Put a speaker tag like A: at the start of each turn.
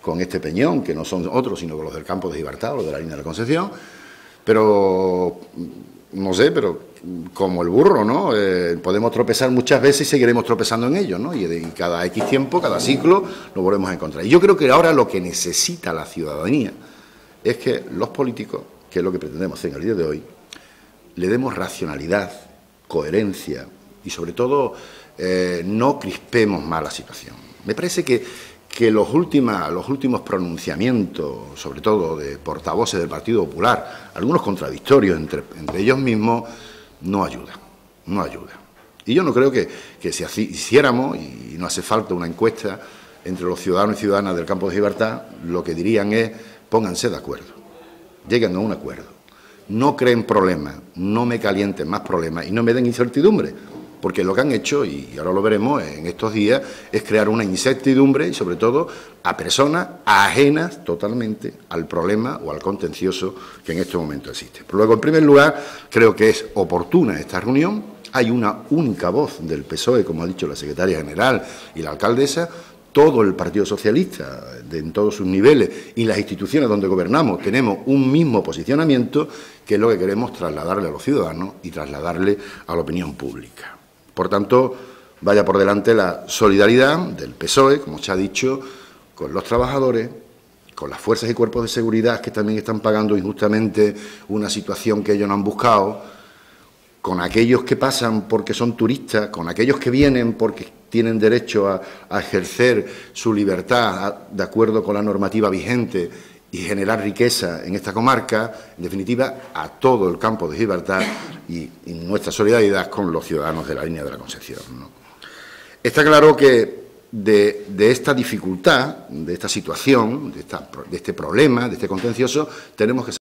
A: con este peñón, que no son otros, sino con los del campo de Gibraltar, los de la línea de la Concepción, pero no sé, pero como el burro, ¿no? Podemos tropezar muchas veces y seguiremos tropezando en ello, ¿no? Y cada X tiempo, cada ciclo, lo volvemos a encontrar. Y yo creo que ahora lo que necesita la ciudadanía es que los políticos, que es lo que pretendemos hacer en el día de hoy, le demos racionalidad, coherencia y, sobre todo, no crispemos más la situación. Me parece que los últimos pronunciamientos, sobre todo de portavoces del Partido Popular, algunos contradictorios entre ellos mismos, no ayudan. Y yo no creo que si así hiciéramos, y no hace falta una encuesta entre los ciudadanos y ciudadanas del campo de Gibraltar, lo que dirían es: pónganse de acuerdo, lleguen a un acuerdo, no creen problemas, no me calienten más problemas y no me den incertidumbre, porque lo que han hecho, y ahora lo veremos en estos días, es crear una incertidumbre y, sobre todo, a personas ajenas totalmente al problema o al contencioso que en este momento existe. Pero luego, en primer lugar, creo que es oportuna esta reunión. Hay una única voz del PSOE, como ha dicho la secretaria general y la alcaldesa. Todo el Partido Socialista, en todos sus niveles, y las instituciones donde gobernamos, tenemos un mismo posicionamiento, que es lo que queremos trasladarle a los ciudadanos y trasladarle a la opinión pública. Por tanto, vaya por delante la solidaridad del PSOE, como se ha dicho, con los trabajadores, con las fuerzas y cuerpos de seguridad que también están pagando injustamente una situación que ellos no han buscado, con aquellos que pasan porque son turistas, con aquellos que vienen porque tienen derecho a ejercer su libertad de acuerdo con la normativa vigente y generar riqueza en esta comarca, en definitiva, a todo el campo de Gibraltar y nuestra solidaridad con los ciudadanos de la línea de la Concepción, ¿no? Está claro que de esta dificultad, de esta situación, de este problema, de este contencioso, tenemos que